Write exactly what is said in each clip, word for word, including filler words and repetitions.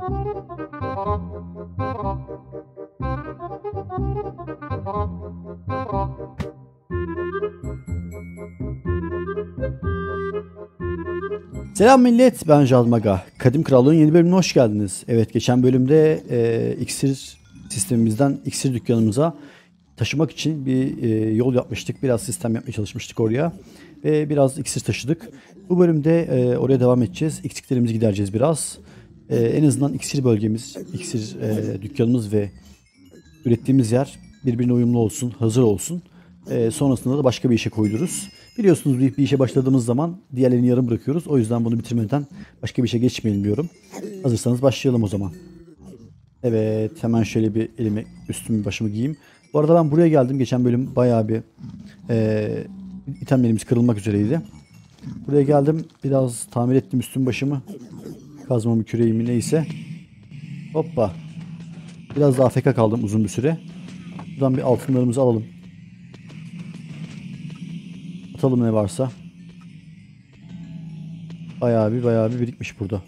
Selam millet, ben Jalmaga. Kadim Krallığın yeni bölümüne hoş geldiniz. Evet, geçen bölümde e, iksir sistemimizden iksir dükkanımıza taşımak için bir e, yol yapmıştık. Biraz sistem yapmaya çalışmıştık oraya. Ve biraz iksir taşıdık. Bu bölümde e, oraya devam edeceğiz. Eksiklerimizi gidereceğiz biraz. E, en azından iksir bölgemiz, iksir e, dükkanımız ve ürettiğimiz yer birbirine uyumlu olsun, hazır olsun. Ee, sonrasında da başka bir işe koyuluruz. Biliyorsunuz bir, bir işe başladığımız zaman diğerlerini yarım bırakıyoruz. O yüzden bunu bitirmeden başka bir işe geçmeyelim diyorum. Hazırsanız başlayalım o zaman. Evet, hemen şöyle bir elimi üstümü başımı giyeyim. Bu arada ben buraya geldim. Geçen bölüm bayağı bir e, itemlerimiz kırılmak üzereydi. Buraya geldim. Biraz tamir ettim üstüm başımı. Kazmamı, küreğimi neyse. Hoppa. Biraz daha A F K kaldım uzun bir süre. Buradan bir altınlarımızı alalım. Atalım ne varsa. Bayağı bir bayağı bir birikmiş burada.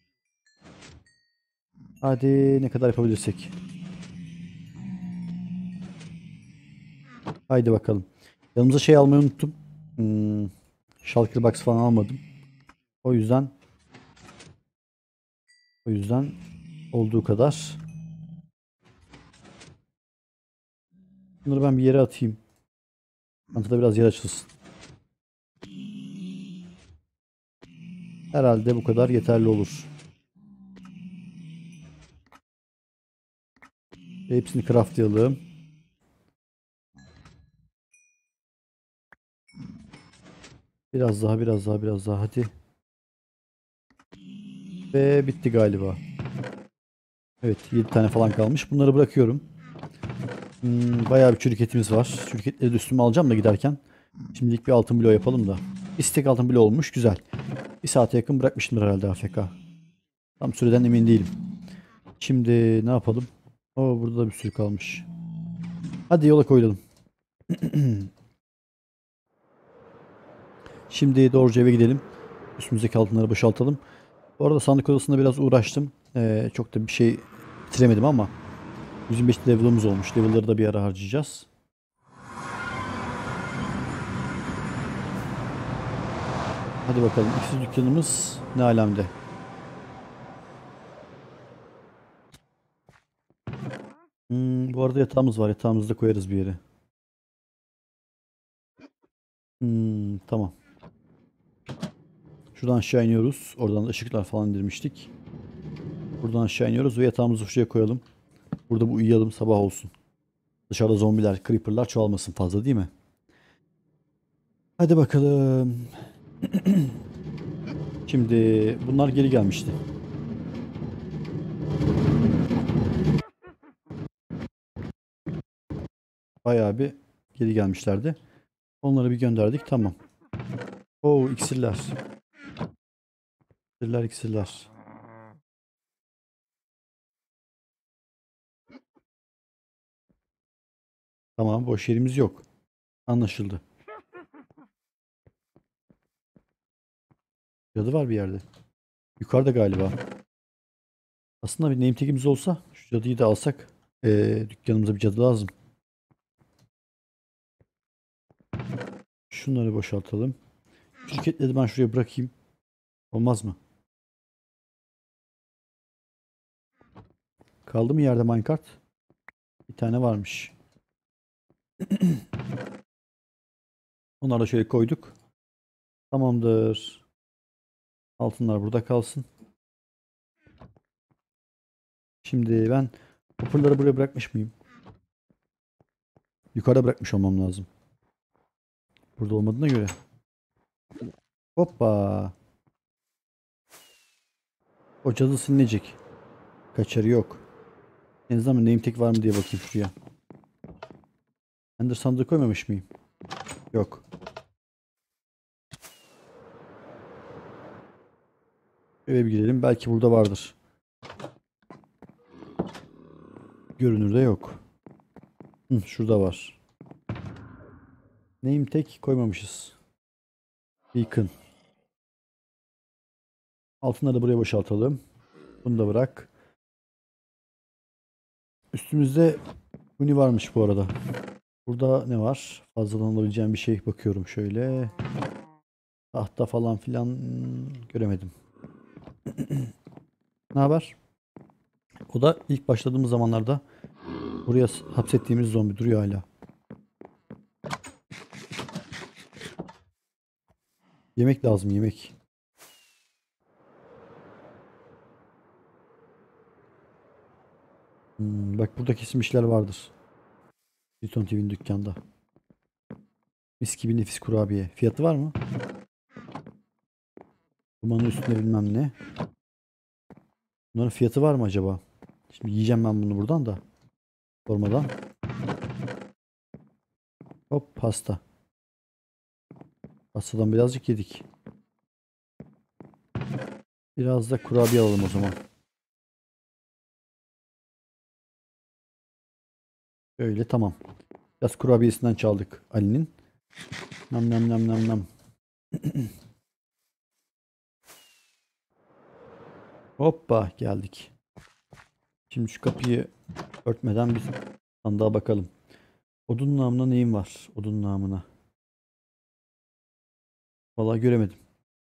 Hadi ne kadar yapabilirsek. Haydi bakalım. Yanımıza şey almayı unuttum. Hmm, Shulker box falan almadım. O yüzden o yüzden olduğu kadar. Bunları ben bir yere atayım. Çantada biraz yer açılsın. Herhalde bu kadar yeterli olur. Ve hepsini craftlayalım. Biraz daha, biraz daha, biraz daha. Hadi. Ve bitti galiba. Evet, yedi tane falan kalmış. Bunları bırakıyorum. Hmm, bayağı bir çürük etimiz var. Çürük etleri de üstüme alacağım da giderken. Şimdilik bir altın bloğu yapalım da. Bir stek altın bloğu olmuş. Güzel. Bir saate yakın bırakmışımdır herhalde A F K. Tam süreden emin değilim. Şimdi ne yapalım? Oo, burada da bir sürü kalmış. Hadi yola koyulalım. Şimdi doğruca eve gidelim. Üstümüzdeki altınları boşaltalım. Bu arada sandık odasında biraz uğraştım. Ee, çok da bir şey bitiremedim ama yüz yirmi beş level'ımız olmuş. Level'ları da bir ara harcayacağız. Hadi bakalım. İkisi dükkanımız ne alemde? Hmm, bu arada yatağımız var. Yatağımızı da koyarız bir yere. Hmm, tamam. Şuradan aşağı iniyoruz. Oradan da ışıklar falan indirmiştik. Buradan aşağı iniyoruz ve yatağımızı şuraya koyalım. Burada bu uyuyalım, sabah olsun. Dışarıda zombiler, creeper'lar çoğalmasın fazla değil mi? Hadi bakalım. Şimdi bunlar geri gelmişti. Bayağı bir geri gelmişlerdi. Onları bir gönderdik. Tamam. Oo, iksirler. İksirler, iksirler. Tamam, boş yerimiz yok. Anlaşıldı. Cadı var bir yerde. Yukarıda galiba. Aslında bir name tag'imiz olsa şu cadıyı da alsak. Ee, dükkanımıza bir cadı lazım. Şunları boşaltalım. Şirketleri ben şuraya bırakayım. Olmaz mı? Kaldı mı yerde minecart? Bir tane varmış. Onları da şöyle koyduk. Tamamdır. Altınlar burada kalsın. Şimdi ben hopperları buraya bırakmış mıyım? Yukarıda bırakmış olmam lazım. Burada olmadığına göre. Hoppa. O cadı silinecek. Kaçarı yok. En azından name tag var mı diye bakayım şuraya. Ender sandığı koymamış mıyım? Yok. Eve bir gidelim. Belki burada vardır. Görünürde yok. Hı, şurada var. Name tag koymamışız. Beacon. Altınları da buraya boşaltalım. Bunu da bırak. Üstümüzde huni varmış bu arada. Burada ne var? Fazladan alabileceğim bir şey bakıyorum şöyle. Tahta falan filan hmm, göremedim. Ne haber? O da ilk başladığımız zamanlarda buraya s- hapsettiğimiz zombi duruyor hala. Yemek lazım, yemek. Hmm, bak burada kesin bir şeyler vardır. Triton T V'nin dükkanda. Mis gibi nefis kurabiye. Fiyatı var mı? Dumanın üstünde bilmem ne. Bunların fiyatı var mı acaba? Şimdi yiyeceğim ben bunu buradan da. Sormadan. Hop pasta. Pastadan birazcık yedik. Biraz da kurabiye alalım o zaman. Öyle tamam. Biraz kurabiyesinden çaldık Ali'nin. Nam nam nam nam nam. Hoppa geldik. Şimdi şu kapıyı örtmeden bir sandığa bakalım. Odun namına neyim var? Odun namına. Vallahi göremedim.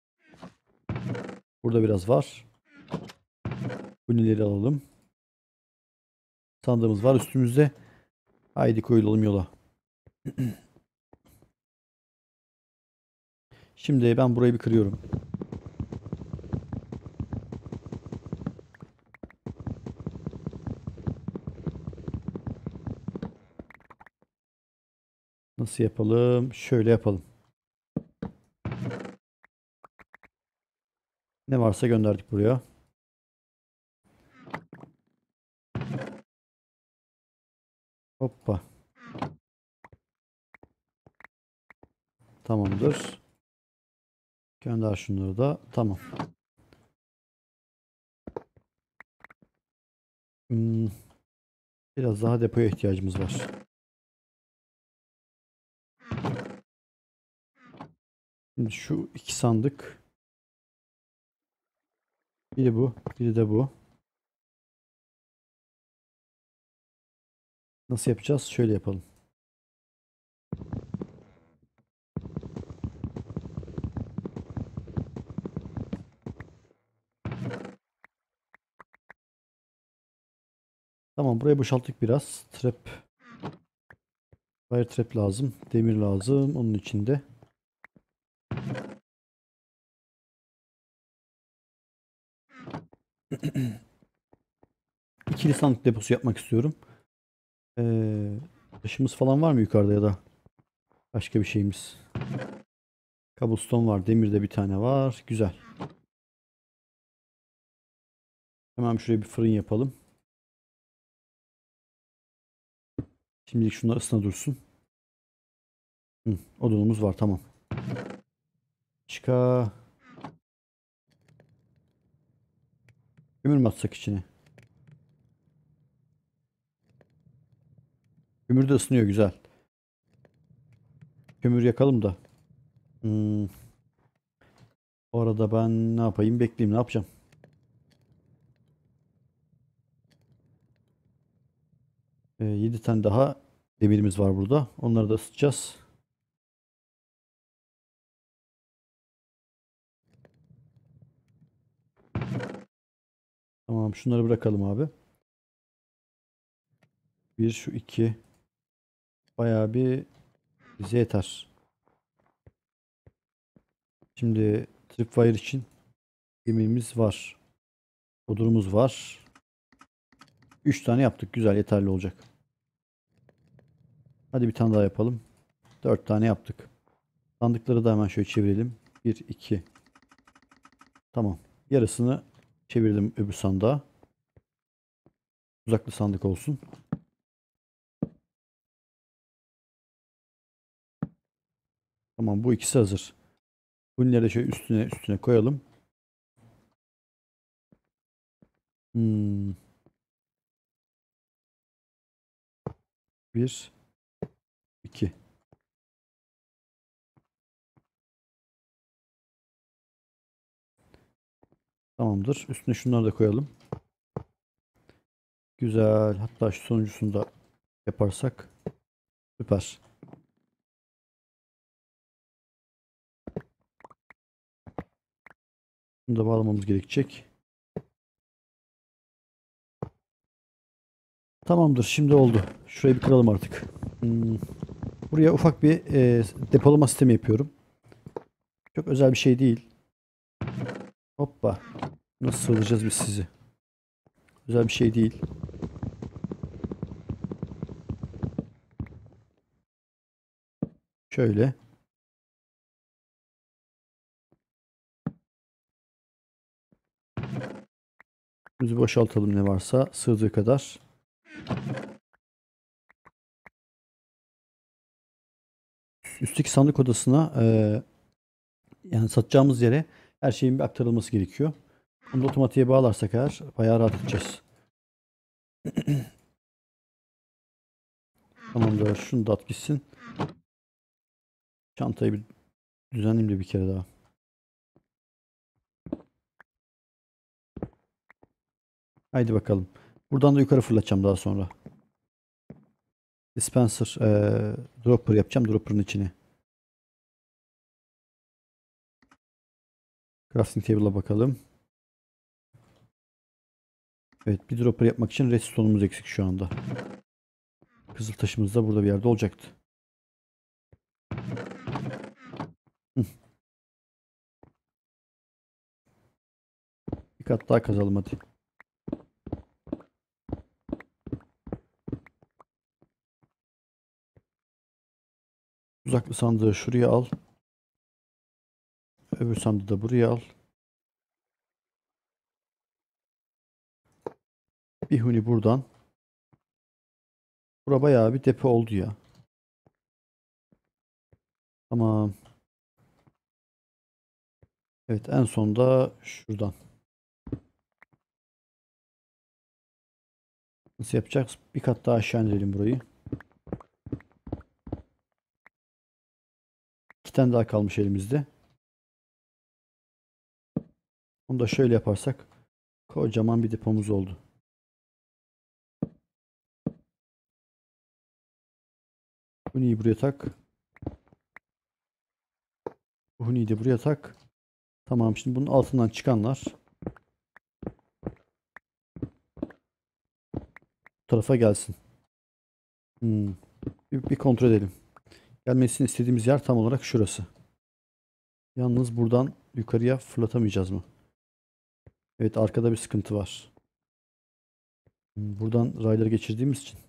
Burada biraz var. Bunileri alalım. Sandığımız var üstümüzde. Haydi koyulalım yola. Şimdi ben burayı bir kırıyorum. Nasıl yapalım? Şöyle yapalım. Ne varsa gönderdik buraya. Hoppa. Tamamdır. Gönder şunları da. Tamam. Hmm, biraz daha depoya ihtiyacımız var. Şimdi şu iki sandık. Biri bu. Biri de bu. Nasıl yapacağız? Şöyle yapalım. Tamam burayı boşalttık biraz. Trap. Fire trap lazım. Demir lazım. Onun içinde. İkili sandık deposu yapmak istiyorum. Ee, taşımız falan var mı yukarıda ya da başka bir şeyimiz? Cobblestone var. Demirde bir tane var. Güzel. Hemen şuraya bir fırın yapalım. Şimdilik şunlar ısına dursun. Hı, odunumuz var tamam. Çıka. Kömür mü atsak içine? Kömür de ısınıyor güzel. Kömür yakalım da. Hmm, o arada ben ne yapayım? Bekleyeyim ne yapacağım? Ee, yedi tane daha demirimiz var burada. Onları da ısıtacağız. Tamam şunları bırakalım abi. Bir şu iki. Bayağı bir bize yeter. Şimdi tripwire için demirimiz var. Odunumuz var. Üç tane yaptık. Güzel yeterli olacak. Hadi bir tane daha yapalım. Dört tane yaptık. Sandıkları da hemen şöyle çevirelim. Bir, iki. Tamam. Yarısını çevirdim öbür sandığa. Uzaklı sandık olsun. Tamam bu ikisi hazır. Bunları da şöyle üstüne üstüne koyalım. Hmm, bir, iki. Tamamdır. Üstüne şunları da koyalım. Güzel. Hatta şu sonuncusunu da yaparsak süper. Bunu da bağlamamız gerekecek. Tamamdır. Şimdi oldu. Şurayı bir kıralım artık. Hmm. Buraya ufak bir e, depolama sistemi yapıyorum. Çok özel bir şey değil. Hoppa. Nasıl sığdıracağız biz sizi? Özel bir şey değil. Şöyle. Yüzü boşaltalım ne varsa sığdığı kadar. Üstteki sandık odasına e, yani satacağımız yere her şeyin bir aktarılması gerekiyor. Onu da otomatiğe bağlarsak eğer bayağı rahat edeceğiz. Tamamdır. Şunu da at gitsin. Çantayı bir düzenleyeyim de bir kere daha. Haydi bakalım. Buradan da yukarı fırlatacağım daha sonra. Dispenser, eee, dropper yapacağım. Dropper'ın içine. Crafting table'a bakalım. Evet, bir dropper yapmak için redstone'umuz eksik şu anda. Kızıl taşımız da burada bir yerde olacaktı. Hı, bir kat daha kazalım hadi. Uzaklı sandığı şuraya al. Öbür sandığı da buraya al. Bir huni buradan. Bura bayağı bir depo oldu ya. Tamam. Evet, en sonda şuradan. Nasıl yapacağız? Bir kat daha aşağı indirelim burayı. İki tane daha kalmış elimizde. Onu da şöyle yaparsak kocaman bir depomuz oldu. Huni'yi buraya tak. Bu Huni'yi de buraya tak. Tamam, şimdi bunun altından çıkanlar bu tarafa gelsin. Hmm. Bir, bir kontrol edelim. Gelmesini istediğimiz yer tam olarak şurası. Yalnız buradan yukarıya fırlatamayacağız mı? Evet, arkada bir sıkıntı var. Hmm, buradan rayları geçirdiğimiz için.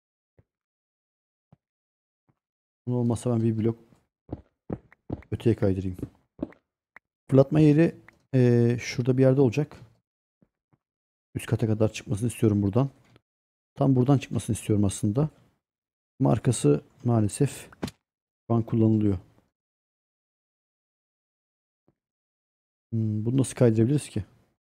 Bunu olmazsa ben bir blok öteye kaydırayım. Fırlatma yeri eee, şurada bir yerde olacak. Üst kata kadar çıkmasını istiyorum buradan. Tam buradan çıkmasını istiyorum aslında. Markası maalesef şu an kullanılıyor. Hmm, bunu nasıl kaydırabiliriz ki?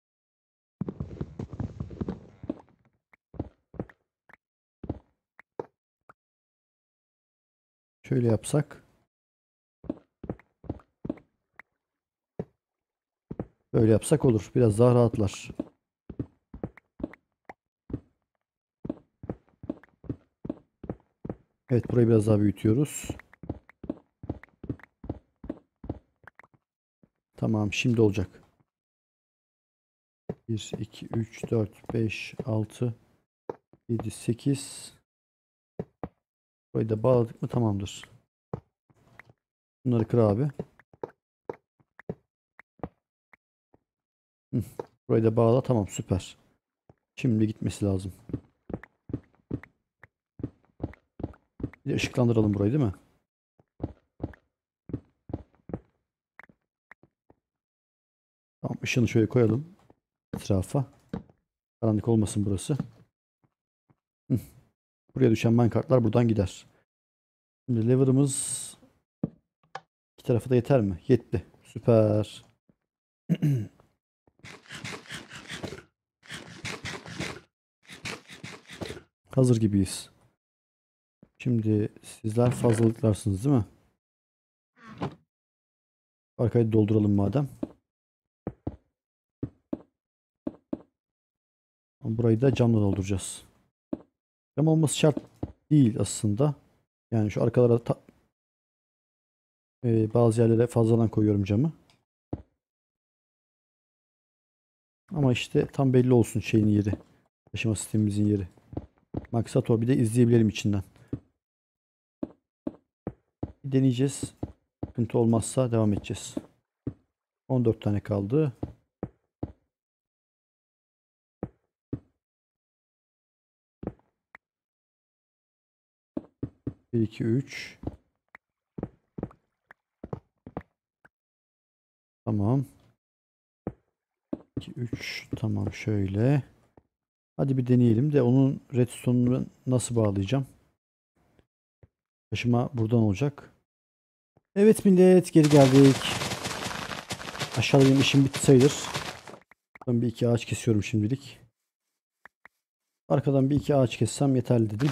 Şöyle yapsak. Böyle yapsak olur. Biraz daha rahatlar. Evet, burayı biraz daha büyütüyoruz. Tamam, şimdi olacak. bir, iki, üç, dört, beş, altı, yedi, sekiz. Burayı da bağladık mı tamamdır. Bunları kır abi. Hı, burayı da bağla. Tamam, süper. Şimdi gitmesi lazım. Bir de ışıklandıralım burayı, değil mi? Tamam, ışığını şöyle koyalım etrafa. Karanlık olmasın burası. Hı, buraya düşen minecartlar buradan gider. Şimdi lever'ımız iki tarafı da yeter mi? Yetti. Süper. Hazır gibiyiz. Şimdi sizler fazlalıklarsınız değil mi? Arkayı dolduralım madem. Burayı da camla dolduracağız. Cam olması şart değil aslında. Yani şu arkalara ta- e, bazı yerlere fazladan koyuyorum camı. Ama işte tam belli olsun şeyin yeri. Taşıma sistemimizin yeri. Maksat o. Bir de izleyebilelim içinden. Bir deneyeceğiz. Sıkıntı olmazsa devam edeceğiz. on dört tane kaldı. bir, iki, üç. Tamam. iki, üç. Tamam şöyle. Hadi bir deneyelim de onun redstone'unu nasıl bağlayacağım? Taşıma buradan olacak. Evet millet, geri geldik. Aşağıda benim işim bitti sayılır. Ben bir iki ağaç kesiyorum şimdilik. Arkadan bir iki ağaç kessem yeterli dedim.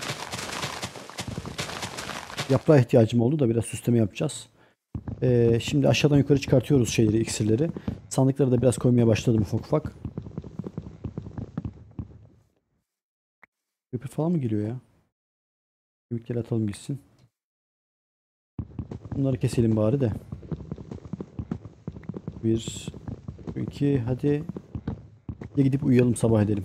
Yaprağa ihtiyacım oldu da biraz süsleme yapacağız. Ee, şimdi aşağıdan yukarı çıkartıyoruz şeyleri, iksirleri. Sandıkları da biraz koymaya başladım ufak ufak. Creeper falan mı geliyor ya? Kemikleri atalım gitsin. Bunları keselim bari de. Bir, iki, hadi. Ya gidip uyuyalım, sabah edelim.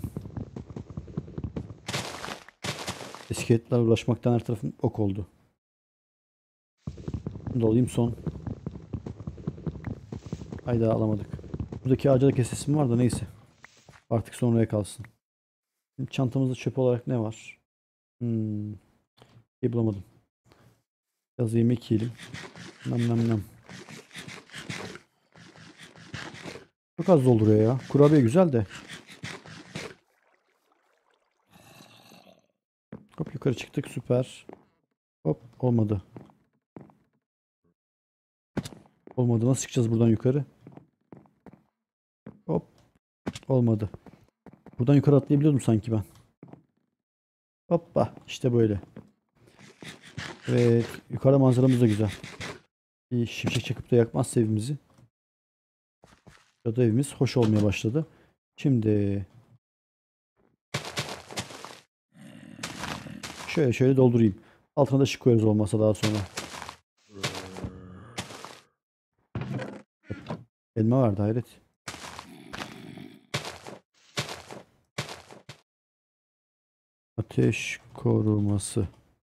İskeletlerle uğraşmaktan her tarafım ok oldu. Bunu da alayım son. Hayda, alamadık. Buradaki ağaca da kesesim var da neyse. Artık sonraya kalsın. Şimdi çantamızda çöp olarak ne var? Hmm, şey bulamadım. Biraz yemek yiyelim. Nam nam nam. Çok az dolduruyor ya. Kurabiye güzel de. Hop yukarı çıktık, süper. Hop olmadı. Olmadı. Nasıl çıkacağız buradan yukarı? Hop olmadı. Buradan yukarı atlayabiliyordum sanki ben. Hoppa işte böyle. Evet, yukarıda manzaramız da güzel. Bir şimşek çakıp da yakmazsa evimizi. Ya da evimiz hoş olmaya başladı. Şimdi şöyle şöyle doldurayım. Altına da ışık koyarız olmasa daha sonra. Elma vardı, hayret. Ateş koruması.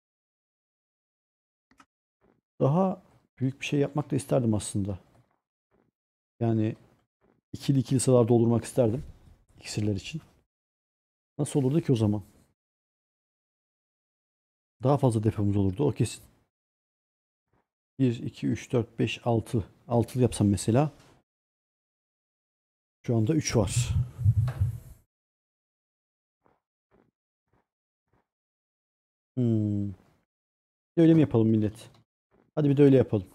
Daha büyük bir şey yapmak da isterdim aslında. Yani ikili ikili sıralar doldurmak isterdim. İksirler için. Nasıl olurdu ki o zaman? Daha fazla depomuz olurdu, o kesin. bir, iki, üç, dört, beş, altı. altılı yapsam mesela. Şu anda üç var. Hmm. Bir de öyle mi yapalım millet? Hadi bir de öyle yapalım.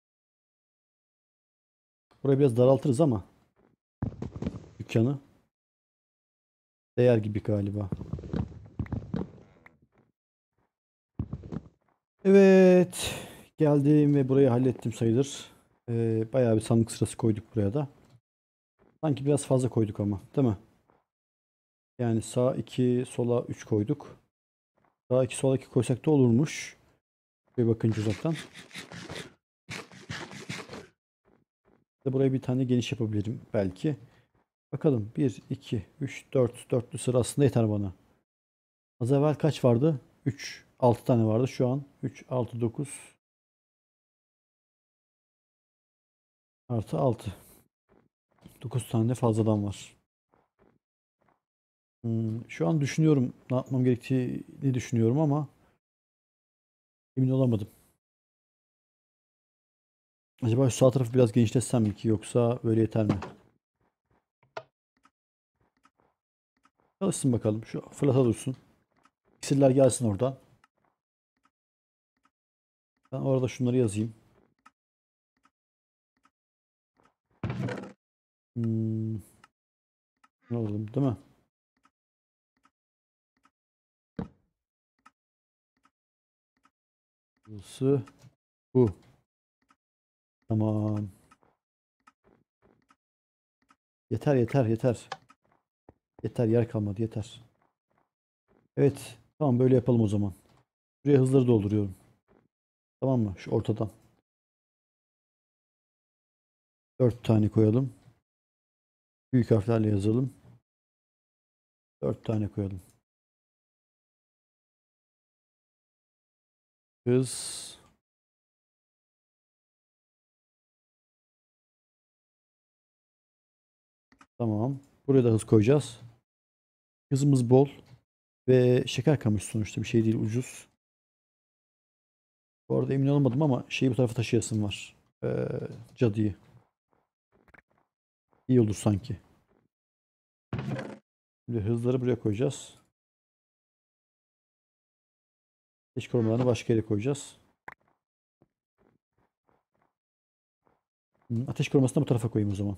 Burayı biraz daraltırız ama dükkanı değer gibi galiba. Evet. Geldim ve burayı hallettim sayılır. Ee, bayağı bir sandık sırası koyduk buraya da. Sanki biraz fazla koyduk ama, değil mi? Yani sağ iki, sola üç koyduk. Sağ iki, sola iki koysak da olurmuş. Bir bakınca uzaktan. De burayı bir tane geniş yapabilirim belki. Bakalım. bir, iki, üç, dört. Dörtlü sıra aslında yeter bana. Az evvel kaç vardı? üç, altı tane vardı. Şu an üç, altı, dokuz artı altı. dokuz tane fazladan var. Hmm, şu an düşünüyorum ne yapmam gerektiğini düşünüyorum ama emin olamadım. Acaba şu sağ tarafı biraz genişletsem mi ki, yoksa böyle yeter mi? Çalışsın bakalım. Şu fırlata dursun. İksirler gelsin oradan. Ben orada şunları yazayım. Hmm, ne alalım, değil mi? Burası bu. Tamam. Yeter yeter yeter. Yeter, yer kalmadı, yeter. Evet. Tamam, böyle yapalım o zaman. Buraya hızları dolduruyorum. Tamam mı? Şu ortadan. Dört tane koyalım. Büyük harflerle yazalım. Dört tane koyalım. Hız. Tamam. Buraya da hız koyacağız. Hızımız bol. Ve şeker kamışı sonuçta bir şey değil, ucuz. Bu arada emin olmadım ama şeyi bu tarafa taşıyasım var. Ee, cadıyı. İyi olur sanki. Şimdi hızları buraya koyacağız. Ateş korumalarını başka yere koyacağız. Hı, ateş korumasını da bu tarafa koyayım o zaman.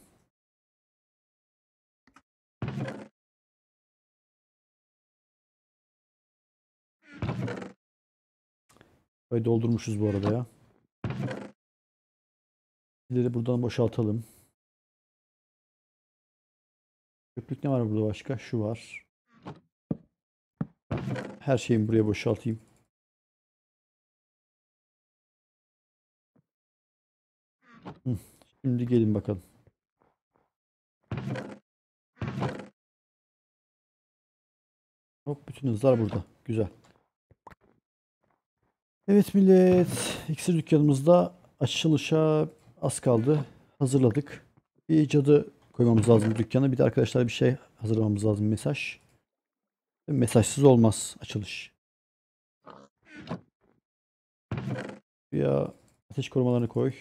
Böyle doldurmuşuz bu arada ya. İleri buradan boşaltalım. Köprülük ne var burada başka? Şu var. Her şeyimi buraya boşaltayım. Hı, şimdi gelin bakalım. Hop, bütün hızlar burada. Güzel. Evet millet. İksir dükkanımızda açılışa az kaldı. Hazırladık. Bir cadı koymamız lazım dükkana. Bir de arkadaşlar bir şey hazırlamamız lazım. Mesaj. Mesajsız olmaz açılış. Ya ateş korumalarını koy.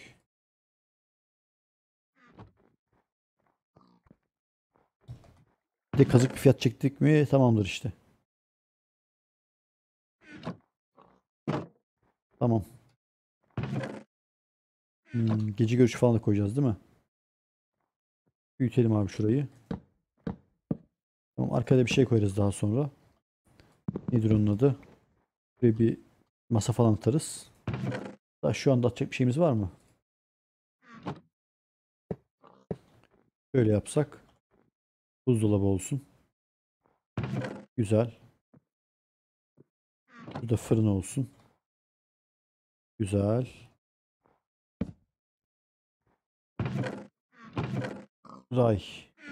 Bir de kazık bir fiyat çektik mi tamamdır işte. Tamam. Hmm, gece görüşü falan da koyacağız değil mi? Büyütelim abi şurayı. Tamam, arkada bir şey koyarız daha sonra. Nedir onun adı? Buraya bir masa falan atarız. Daha şu anda atacak bir şeyimiz var mı? Böyle yapsak. Buzdolabı olsun. Güzel. Burada fırın olsun. Güzel. Ray.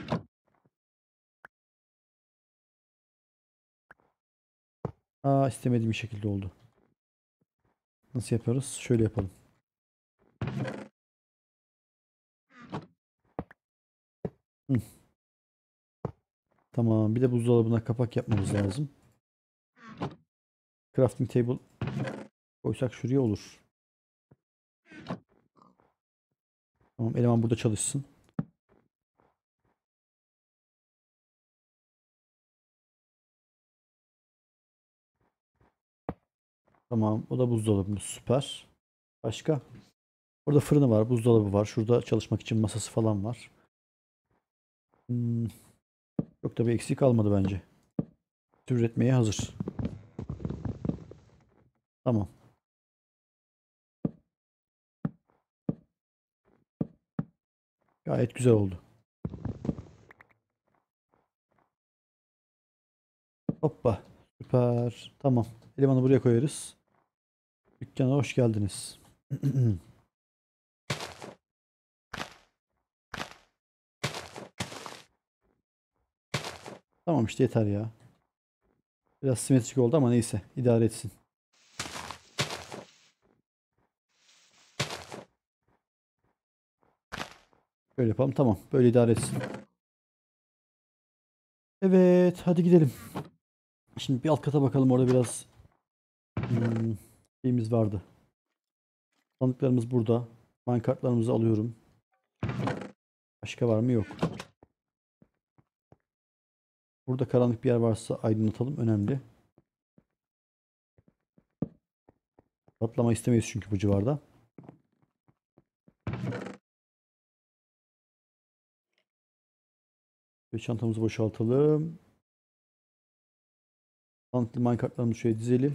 Aa, istemediğim şekilde oldu. Nasıl yaparız? Şöyle yapalım. Hı, tamam. Bir de buzdolabına kapak yapmamız lazım. Crafting table koysak şuraya olur. Tamam, eleman burada çalışsın. Tamam. O da buzdolabımız. Süper. Başka? Orada fırını var. Buzdolabı var. Şurada çalışmak için masası falan var. Hmm, çok da bir eksik kalmadı bence. Üretmeye hazır. Tamam. Gayet güzel oldu. Hoppa. Süper. Tamam. Elemanı buraya koyarız. Dükkana hoş geldiniz. Tamam işte yeter ya. Biraz simetrik oldu ama neyse. İdare etsin. Böyle yapalım. Tamam. Böyle idare etsin. Evet. Hadi gidelim. Şimdi bir alt kata bakalım. Orada biraz hmm, şeyimiz vardı. Sandıklarımız burada. Minecartlarımızı alıyorum. Başka var mı? Yok. Burada karanlık bir yer varsa aydınlatalım. Önemli. Patlama istemeyiz çünkü bu civarda. Ve çantamızı boşaltalım. Sandıklı minecartlarımızı şöyle dizelim.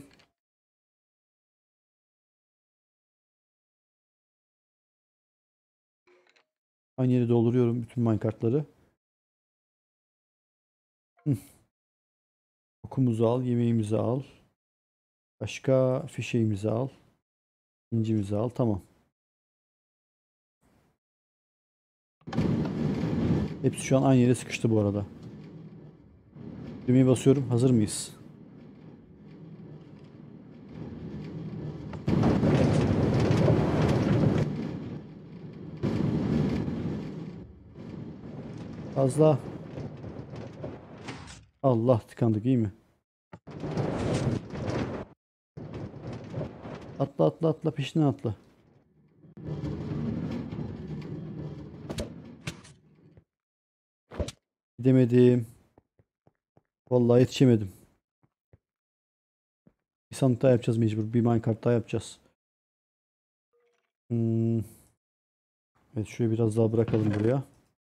Aynı yere dolduruyorum bütün minecartları. Hı. Okumuzu al, yemeğimizi al. Başka fişeğimizi al. İncimizi al. Tamam. Hepsi şu an aynı yere sıkıştı bu arada. Düğmeye basıyorum. Hazır mıyız? Fazla. Allah, tıkandık, iyi mi? Atla atla atla, peşinden atla. Gidemedim. Vallahi yetişemedim. Bir sandık daha yapacağız mecbur. Bir minecart daha yapacağız. Hmm. Evet, şuraya biraz daha bırakalım buraya.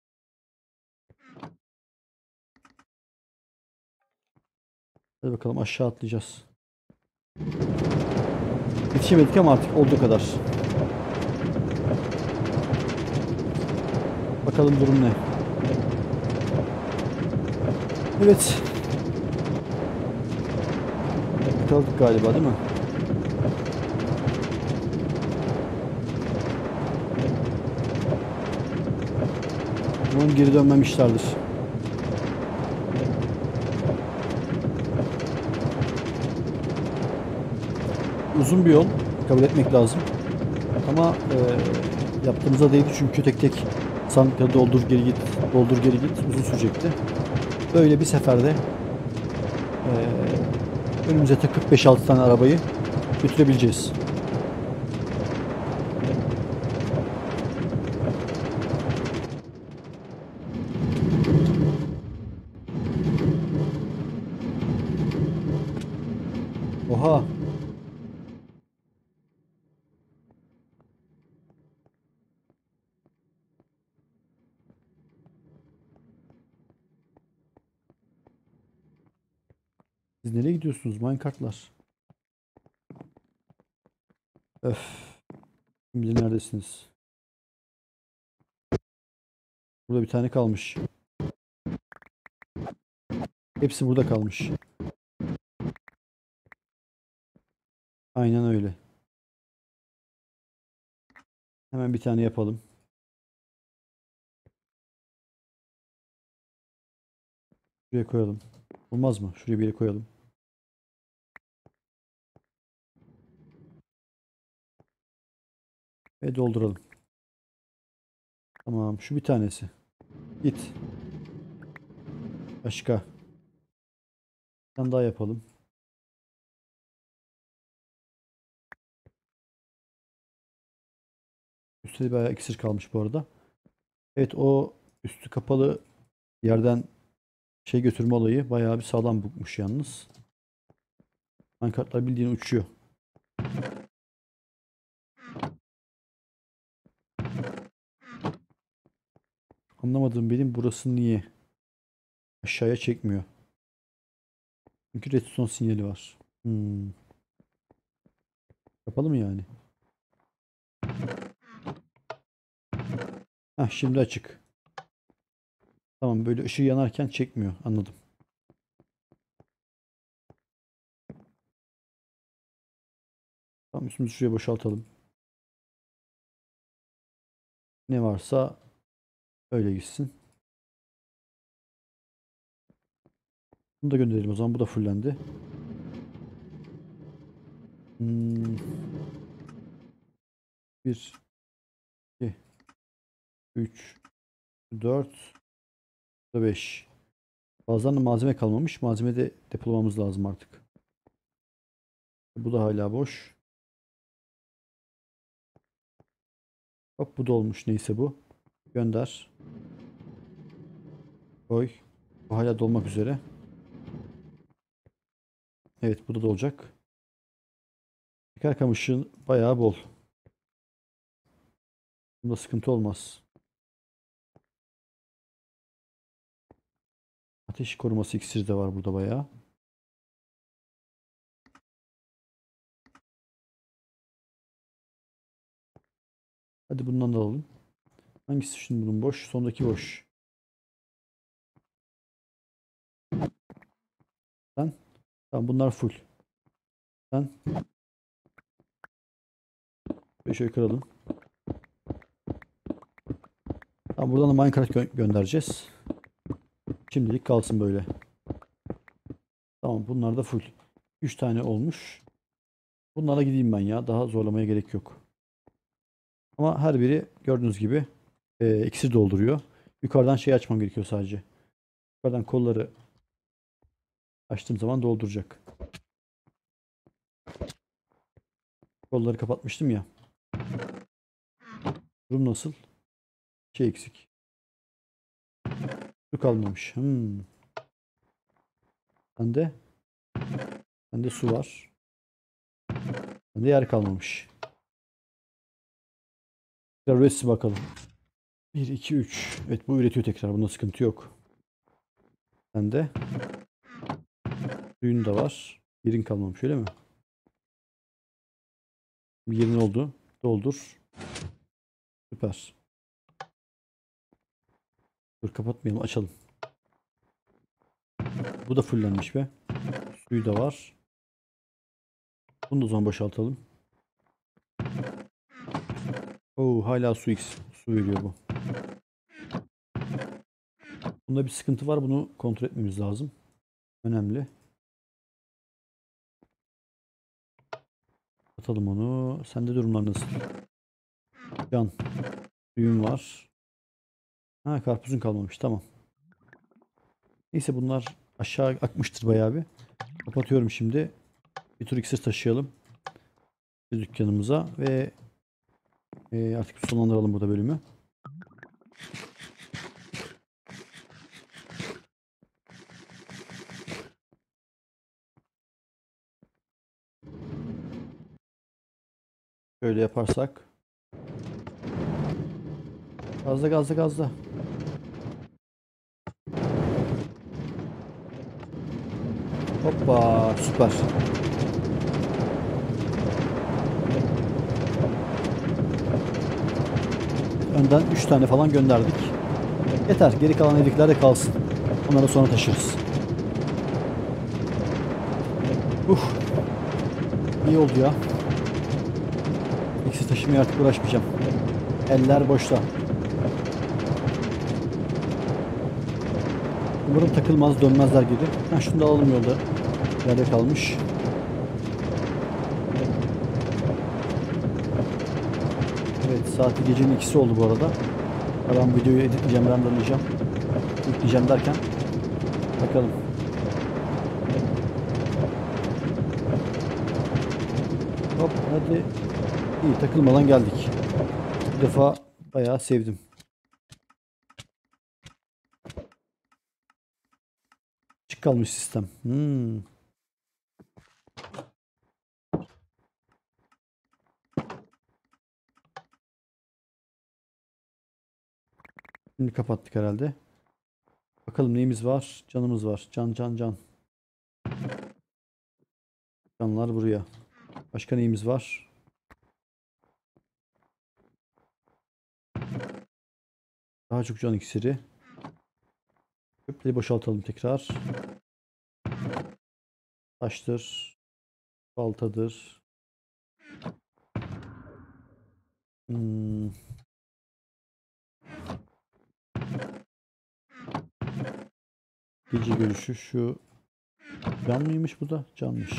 Hadi bakalım, aşağı atlayacağız. Yetişemedik ama artık olduğu kadar. Bakalım durum ne? Evet. Kaldık galiba, değil mi? Umarım geri dönmemişlerdir. Uzun bir yol, kabul etmek lazım. Ama e, yaptığımıza değdi çünkü tek tek sandıkları doldur geri git, doldur geri git uzun sürecekti. Böyle bir seferde e, önümüze takıp beş altı tane arabayı götürebileceğiz. Oha! Siz nereye gidiyorsunuz minecartlar? Öf! Şimdi neredesiniz? Burada bir tane kalmış. Hepsi burada kalmış. Aynen öyle. Hemen bir tane yapalım. Şuraya koyalım. Olmaz mı? Şuraya bir yere koyalım. Ve dolduralım. Tamam. Şu bir tanesi. Git. Başka. Bir tane daha yapalım. Üstte de bayağı iksir kalmış bu arada. Evet, o üstü kapalı yerden şey götürme olayı bayağı bir sağlam bukmuş yalnız. Minecartlar bildiğin uçuyor. Anlamadığım benim, burası niye aşağıya çekmiyor? Çünkü redstone sinyali var. Hmm. Kapalı mı yani? Heh, şimdi açık. Tamam, böyle ışığı yanarken çekmiyor. Anladım. Tamam, üstümüzü şuraya boşaltalım. Ne varsa öyle gitsin. Bunu da gönderelim o zaman. Bu da fullendi. Hmm. bir, iki, üç, dört, beş. Bazılarında malzeme kalmamış. Malzeme de depolamamız lazım artık. Bu da hala boş. Hop, bu da olmuş. Neyse bu. Gönder. Koy. Bu hala dolmak üzere. Evet, bu da dolacak. Şeker kamışı bayağı bol. Bunda sıkıntı olmaz. Ateş koruması iksiri de var burada bayağı. Hadi bundan da alalım. Hangisi şimdi bunun boş? Sondaki boş. Sen? Tamam, bunlar full. Sen şöyle, şöyle kıralım. Tamam, buradan da Minecraft gö göndereceğiz. Şimdilik kalsın böyle. Tamam, bunlar da full. üç tane olmuş. Bunlara gideyim ben ya. Daha zorlamaya gerek yok. Ama her biri gördüğünüz gibi e, iksir dolduruyor. Yukarıdan şey açmam gerekiyor sadece. Yukarıdan kolları açtığım zaman dolduracak. Kolları kapatmıştım ya. Durum nasıl? Şey eksik. Su kalmamış. Hmm. Bende, bende su var. Bende yer kalmamış. Tekrar üretsin bakalım. bir, iki, üç. Evet, bu üretiyor tekrar. Bunda sıkıntı yok. Bende suyun da var. Yerin kalmamış, öyle mi? Bir yerin oldu. Doldur. Süper. Dur, kapatmayalım, açalım. Bu da fullenmiş be. Suyu da var. Bunu da o zaman boşaltalım. Oo, hala su X. Su veriyor bu. Bunda bir sıkıntı var. Bunu kontrol etmemiz lazım. Önemli. Atalım onu. Sende durumlar nasıl? Can. Suyun var. Ha, karpuzun kalmamış. Tamam. Neyse, bunlar aşağı akmıştır bayağı bir. Kapatıyorum şimdi. Bir tur iksir taşıyalım dükkanımıza ve e, artık sonlandıralım burada bölümü. Şöyle yaparsak. Gazla gazla gazla. Hoppa, süper. Önden üç tane falan gönderdik. Yeter. Geri kalan evdekiler de kalsın. Onları sonra taşırız. Uh, iyi oldu ya. İkisi taşımaya artık uğraşmayacağım. Eller boşta. Umarım takılmaz, dönmezler geri. Ha, şunu da alalım yolda. Yerde kalmış. Evet, saati gecenin ikisi oldu bu arada. Ben videoyu editleyeceğim, renderlayacağım. Yükleyeceğim derken bakalım. Hop, hadi. İyi, takılmadan geldik. Bu defa bayağı sevdim. Açık kalmış sistem. Hmm. Şimdi kapattık herhalde. Bakalım neyimiz var? Canımız var. Can can can. Canlar buraya. Başka neyimiz var? Daha çok can iksiri. Çöpleri boşaltalım tekrar. Taştır. Baltadır. Hmm. Gece görüşü şu. Can mıymış bu da? Canmış.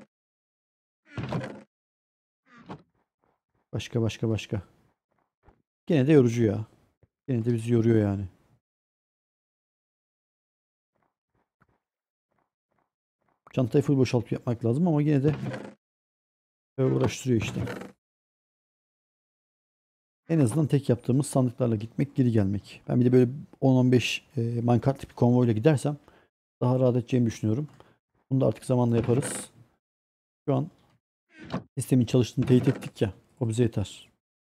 Başka başka başka. Gene de yorucu ya. Gene de bizi yoruyor yani. Çantayı full boşaltıp yapmak lazım ama yine de uğraştırıyor işte. En azından tek yaptığımız sandıklarla gitmek, geri gelmek. Ben bir de böyle on on beş e, minecart tipi konvoyla gidersem daha rahat edeceğimi düşünüyorum. Bunu da artık zamanla yaparız. Şu an sistemin çalıştığını teyit ettik ya. O bize yeter.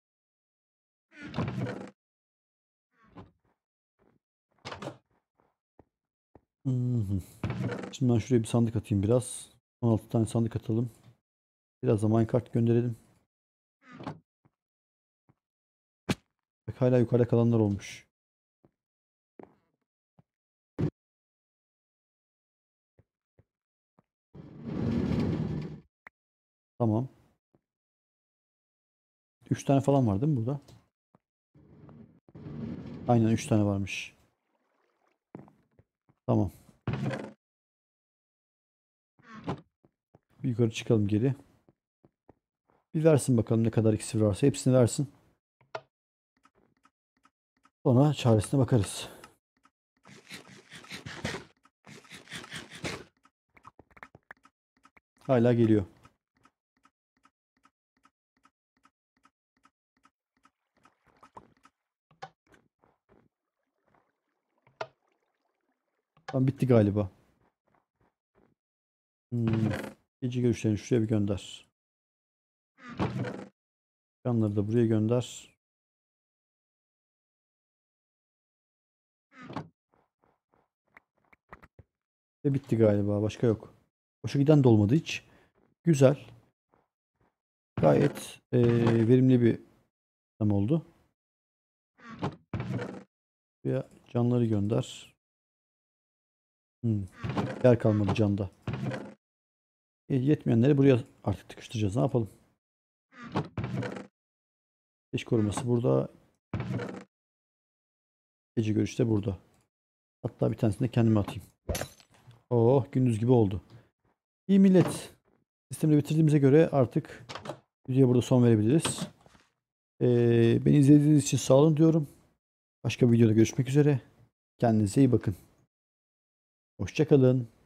Hı-hı. Şimdi ben şuraya bir sandık atayım biraz. on altı tane sandık atalım. Biraz da minecart gönderelim. Bak, hala yukarıda kalanlar olmuş. Tamam. üç tane falan var değil mi burada? Aynen üç tane varmış. Tamam. Bir yukarı çıkalım geri. Bir versin bakalım ne kadar iksir varsa. Hepsini versin. Sonra çaresine bakarız. Hala geliyor. Tamam bitti galiba. Hmm. Gece görüşlerini şuraya bir gönder. Canları da buraya gönder. Ve bitti galiba. Başka yok. Boşa giden de olmadı hiç. Güzel. Gayet eee, verimli bir sistem oldu. Buraya canları gönder. Hmm. Yer kalmadı canda. E, yetmeyenleri buraya artık tıkıştıracağız. Ne yapalım? Ateş koruması burada. Gece görüşü de burada. Hatta bir tanesini de kendime atayım. Oh gündüz gibi oldu. İyi millet. Sistemi de bitirdiğimize göre artık videoya burada son verebiliriz. Ee, beni izlediğiniz için sağ olun diyorum. Başka bir videoda görüşmek üzere. Kendinize iyi bakın. Hoşça kalın.